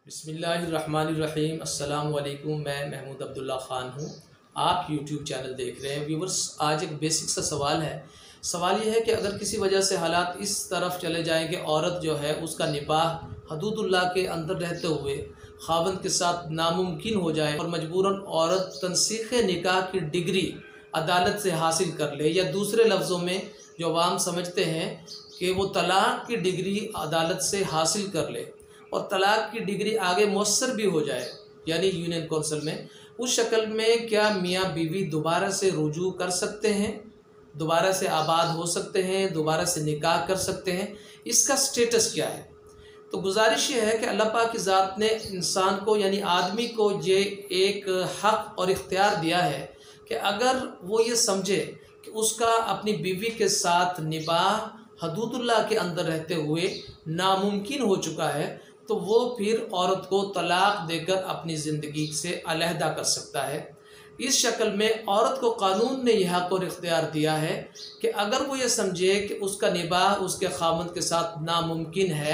बिस्मिल्लाहिर्रहमानिर्रहीम। अस्सलाम वालेकुम। मैं महमूद अब्दुल्ला ख़ान हूँ। आप यूट्यूब चैनल देख रहे हैं। व्यूवर्स, आज एक बेसिक सा सवाल है। सवाल ये है कि अगर किसी वजह से हालात इस तरफ चले जाएं कि औरत जो है उसका निकाह हदूदुल्लाह के अंदर रहते हुए खावंद के साथ नामुमकिन हो जाए और मजबूरन औरत तनसीख़ निकाह की डिग्री अदालत से हासिल कर ले, या दूसरे लफ्ज़ों में जो अवाम समझते हैं कि वो तलाक़ की डिग्री अदालत से हासिल कर ले और तलाक़ की डिग्री आगे मुयस्सर भी हो जाए, यानी यूनियन कौंसिल में, उस शक्ल में क्या मियाँ बीवी दोबारा से रुजू कर सकते हैं, दोबारा से आबाद हो सकते हैं, दोबारा से निकाह कर सकते हैं? इसका स्टेटस क्या है? तो गुजारिश ये है कि अल्लाह पाक की ज़ात ने इंसान को यानी आदमी को ये एक हक़ और इख्तियार दिया है कि अगर वो ये समझे कि उसका अपनी बीवी के साथ निकाह हदूदुल्लाह के अंदर रहते हुए नामुमकिन हो चुका है, तो वो फिर औरत को तलाक़ देकर अपनी ज़िंदगी से अलहदा कर सकता है। इस शक्ल में औरत को कानून ने यह हक़ और इख्तियार दिया है कि अगर वो ये समझे कि उसका निकाह उसके खामद के साथ नामुमकिन है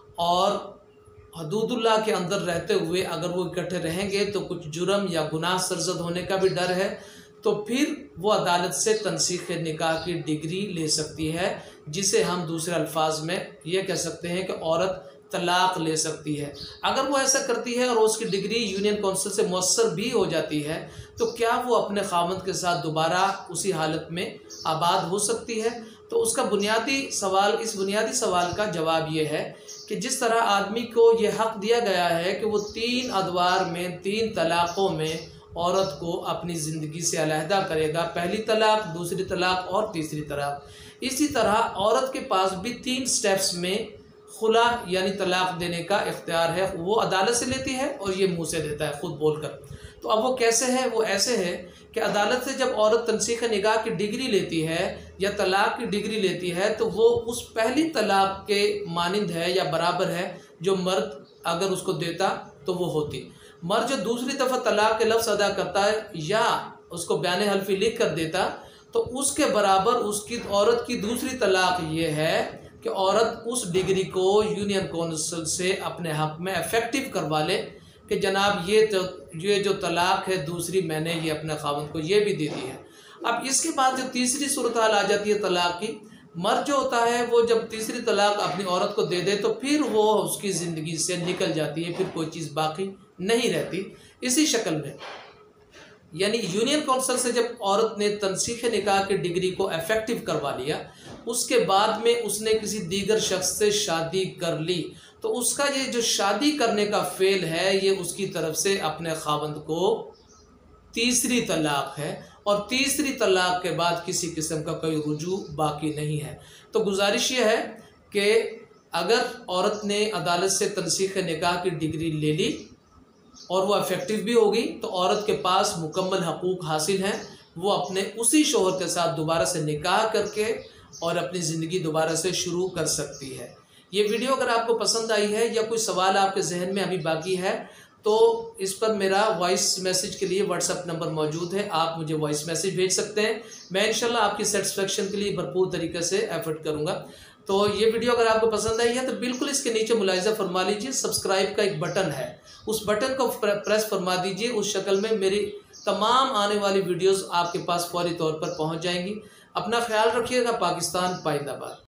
और हदूदुल्लाह के अंदर रहते हुए अगर वो इकट्ठे रहेंगे तो कुछ जुर्म या गुनाह सरजद होने का भी डर है, तो फिर वो अदालत से तनसीख़ निकाह की डिग्री ले सकती है, जिसे हम दूसरे अल्फाज में ये कह सकते हैं कि औरत तलाक़ ले सकती है। अगर वो ऐसा करती है और उसकी डिग्री यूनियन कौंसिल से मुयस्सर भी हो जाती है, तो क्या वो अपने खामद के साथ दोबारा उसी हालत में आबाद हो सकती है? तो उसका बुनियादी सवाल, इस बुनियादी सवाल का जवाब ये है कि जिस तरह आदमी को ये हक़ दिया गया है कि वो 3 अदवार में 3 तलाक़ों में औरत को अपनी ज़िंदगी से अलहदा करेगा, पहली तलाक़, दूसरी तलाक़ और तीसरी तलाक़, इसी तरह औरत के पास भी 3 स्टेप्स में खुला यानी तलाक़ देने का इख्तियार है। वो अदालत से लेती है और ये मुँह से देता है खुद बोलकर। तो अब वो कैसे है? वो ऐसे है कि अदालत से जब औरत तनसीख़ निकाह की डिग्री लेती है या तलाक़ की डिग्री लेती है, तो वो उस पहली तलाक़ के मानिंद है या बराबर है जो मर्द अगर उसको देता तो वो होती। मर्द जो दूसरी दफ़ा तलाक़ के लफ्ज़ अदा करता है या उसको बयान हल्फी लिख कर देता, तो उसके बराबर उसकी औरत की दूसरी तलाक़ ये है कि औरत उस डिग्री को यूनियन कौंसिल से अपने हक़ में इफ़ेक्टिव करवा ले कि जनाब ये जो तलाक़ है दूसरी, मैंने ये अपने खावंद को ये भी दे दी है। अब इसके बाद जो तीसरी सूरत हाल आ जाती है तलाक़ की, मर्द जो होता है वो जब तीसरी तलाक़ अपनी औरत को दे दे तो फिर वो उसकी ज़िंदगी से निकल जाती है, फिर कोई चीज़ बाकी नहीं रहती। इसी शक्ल में यानी यूनियन कौंसिल से जब औरत ने तनसीख़ निकाह की डिग्री को इफ़ेक्टिव करवा लिया, उसके बाद में उसने किसी दीगर शख्स से शादी कर ली, तो उसका ये जो शादी करने का फ़ेल है ये उसकी तरफ से अपने खावंद को तीसरी तलाक़ है, और तीसरी तलाक़ के बाद किसी किस्म का कोई रुजू बाकी नहीं है। तो गुजारिश ये है कि अगर औरत ने अदालत से तनसीख़ निकाह की डिग्री ले ली और वो इफ़ेक्टिव भी होगी, तो औरत के पास मुकम्मल हकूक़ हासिल हैं। वो अपने उसी शोहर के साथ दोबारा से निकाह करके और अपनी ज़िंदगी दोबारा से शुरू कर सकती है। ये वीडियो अगर आपको पसंद आई है या कोई सवाल आपके जहन में अभी बाकी है, तो इस पर मेरा वॉइस मैसेज के लिए व्हाट्सएप नंबर मौजूद है, आप मुझे वॉइस मैसेज भेज सकते हैं। मैं इंशाल्लाह आपकी सेटिस्फेक्शन के लिए भरपूर तरीके से एफर्ट करूँगा। तो ये वीडियो अगर आपको पसंद आई है तो बिल्कुल इसके नीचे मुलाहिज़ा फरमा लीजिए, सब्सक्राइब का एक बटन है, उस बटन को प्रेस फरमा दीजिए। उस शक्ल में मेरी तमाम आने वाली वीडियोज़ आपके पास फौरी तौर पर पहुँच जाएंगी। अपना ख्याल रखिएगा। पाकिस्तान पाइंदाबाद।